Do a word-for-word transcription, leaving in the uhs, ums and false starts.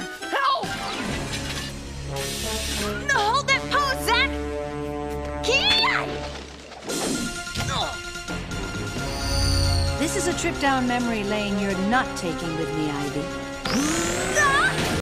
Help! No, hold that pose, Zach! Key! This is a trip down memory lane you're not taking with me, Ivy. No!